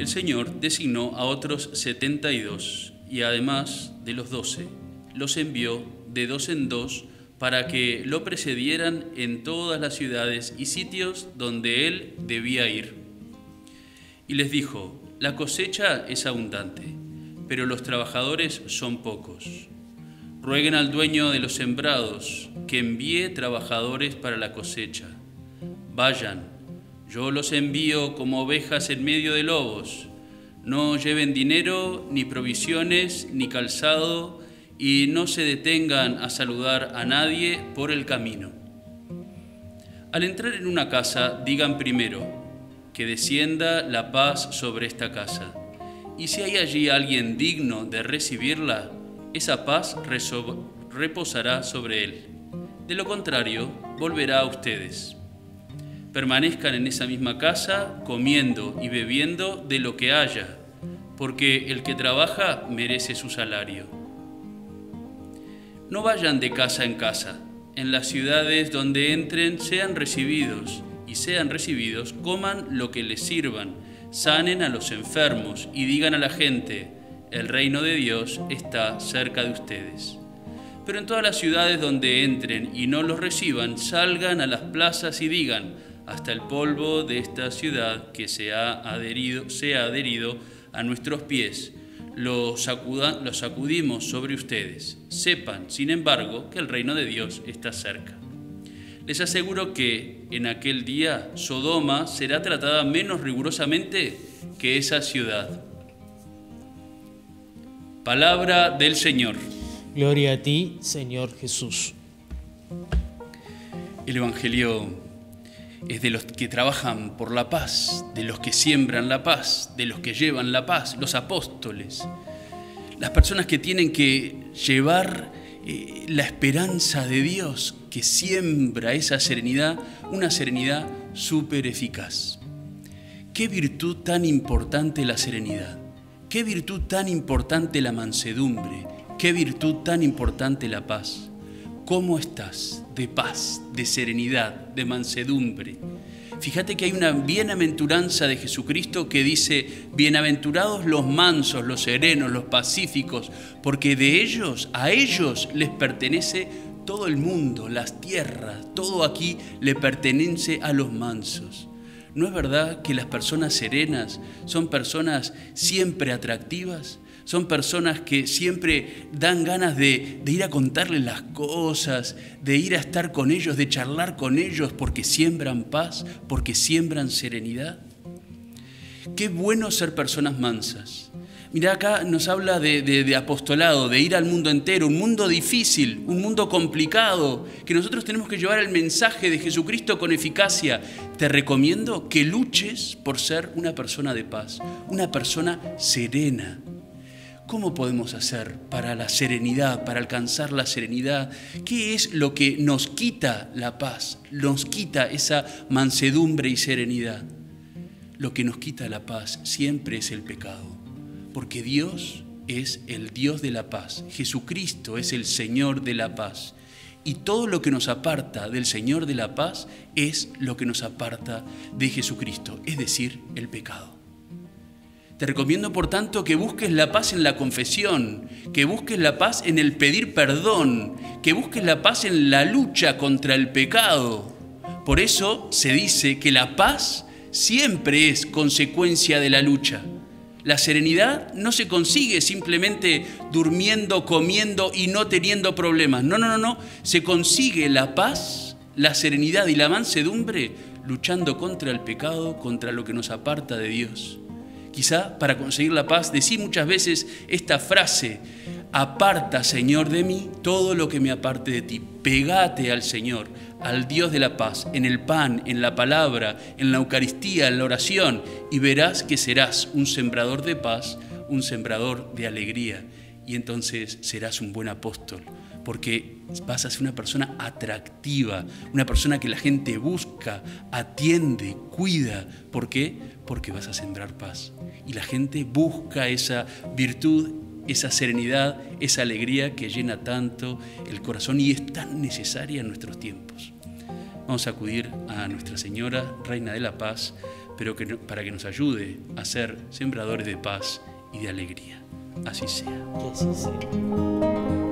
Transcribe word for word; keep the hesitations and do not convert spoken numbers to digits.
El Señor designó a otros setenta y dos, y además de los doce, los envió de dos en dos para que lo precedieran en todas las ciudades y sitios donde él debía ir. Y les dijo: la cosecha es abundante, pero los trabajadores son pocos. Rueguen al dueño de los sembrados que envíe trabajadores para la cosecha. Vayan, yo los envío como ovejas en medio de lobos. No lleven dinero, ni provisiones, ni calzado, y no se detengan a saludar a nadie por el camino. Al entrar en una casa, digan primero: que descienda la paz sobre esta casa. Y si hay allí alguien digno de recibirla, esa paz reposará sobre él. De lo contrario, volverá a ustedes. Permanezcan en esa misma casa, comiendo y bebiendo de lo que haya, porque el que trabaja merece su salario. No vayan de casa en casa. En las ciudades donde entren sean recibidos, y sean recibidos, coman lo que les sirvan, sanen a los enfermos y digan a la gente: el reino de Dios está cerca de ustedes. Pero en todas las ciudades donde entren y no los reciban, salgan a las plazas y digan: hasta el polvo de esta ciudad que se ha adherido, se ha adherido a nuestros pies, lo, sacuda, lo sacudimos sobre ustedes. Sepan, sin embargo, que el reino de Dios está cerca. Les aseguro que en aquel día Sodoma será tratada menos rigurosamente que esa ciudad. Palabra del Señor. Gloria a ti, Señor Jesús. El Evangelio es de los que trabajan por la paz, de los que siembran la paz, de los que llevan la paz, los apóstoles, las personas que tienen que llevar eh, la esperanza de Dios, que siembra esa serenidad, una serenidad súper eficaz. Qué virtud tan importante la serenidad, qué virtud tan importante la mansedumbre, qué virtud tan importante la paz. ¿Cómo estás de paz, de serenidad, de mansedumbre? Fíjate que hay una bienaventuranza de Jesucristo que dice: bienaventurados los mansos, los serenos, los pacíficos, porque de ellos, a ellos les pertenece todo el mundo, las tierras, todo aquí le pertenece a los mansos. ¿No es verdad que las personas serenas son personas siempre atractivas? Son personas que siempre dan ganas de, de ir a contarles las cosas, de ir a estar con ellos, de charlar con ellos, porque siembran paz, porque siembran serenidad. Qué bueno ser personas mansas. Mirá, acá nos habla de, de, de apostolado, de ir al mundo entero, un mundo difícil, un mundo complicado, que nosotros tenemos que llevar el mensaje de Jesucristo con eficacia. Te recomiendo que luches por ser una persona de paz, una persona serena. ¿Cómo podemos hacer para la serenidad, para alcanzar la serenidad? ¿Qué es lo que nos quita la paz, nos quita esa mansedumbre y serenidad? Lo que nos quita la paz siempre es el pecado, porque Dios es el Dios de la paz, Jesucristo es el Señor de la paz, y todo lo que nos aparta del Señor de la paz es lo que nos aparta de Jesucristo, es decir, el pecado. Te recomiendo, por tanto, que busques la paz en la confesión, que busques la paz en el pedir perdón, que busques la paz en la lucha contra el pecado. Por eso se dice que la paz siempre es consecuencia de la lucha. La serenidad no se consigue simplemente durmiendo, comiendo y no teniendo problemas. No, no, no, no. Se consigue la paz, la serenidad y la mansedumbre luchando contra el pecado, contra lo que nos aparta de Dios. Quizá para conseguir la paz decí muchas veces esta frase: aparta, Señor, de mí todo lo que me aparte de ti. Pegate al Señor, al Dios de la paz, en el pan, en la palabra, en la Eucaristía, en la oración, y verás que serás un sembrador de paz, un sembrador de alegría, y entonces serás un buen apóstol, porque vas a ser una persona atractiva, una persona que la gente busca, atiende, cuida. ¿Por qué? Porque vas a sembrar paz. Y la gente busca esa virtud, esa serenidad, esa alegría que llena tanto el corazón y es tan necesaria en nuestros tiempos. Vamos a acudir a Nuestra Señora, Reina de la Paz, pero que, para que nos ayude a ser sembradores de paz y de alegría. Así sea. Que así sea.